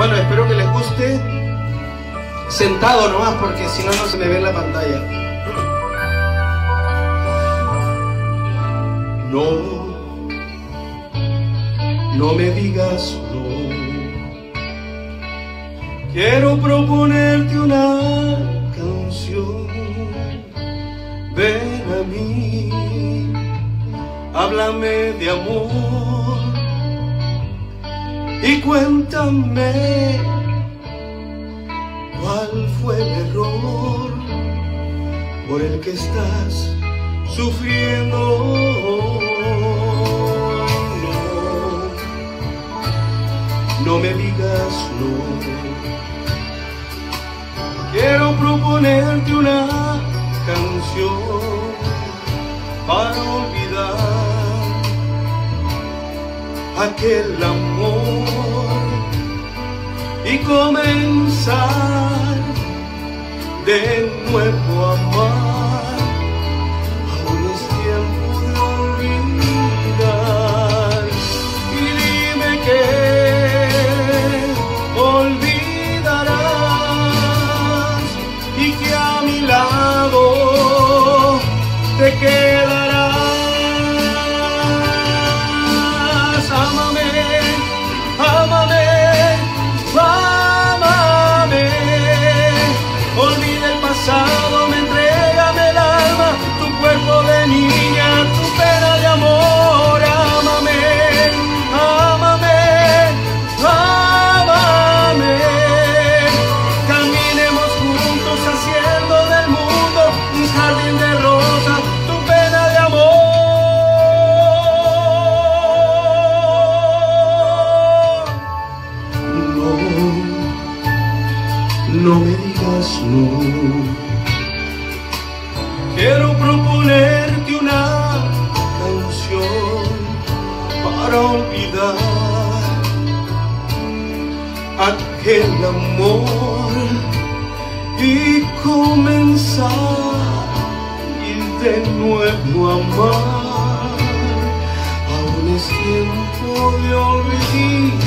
Bueno, espero que les guste. Sentado nomás, porque si no, no se me ve en la pantalla. No me digas no. Quiero proponerte una canción. Ven a mí, háblame de amor y cuéntame cuál fue el error por el que estás sufriendo. No me digas no. Quiero proponerte una canción para olvidar aquel amor y comenzar de nuevo a amar. Aún es tiempo de olvidar. Y dime que olvidarás y que a mi lado te quedarás. Ámame, ámame, ámame. Olvida el pasado, me entrégame el alma, tu cuerpo de niña, tu pena de amor. Ámame, ámame, ámame. Caminemos juntos haciendo del mundo un jardín de rosas, tu pena de amor. No me digas no. Quiero proponerte una canción para olvidar aquel amor y comenzar y de nuevo amar. Aún es tiempo de olvidar.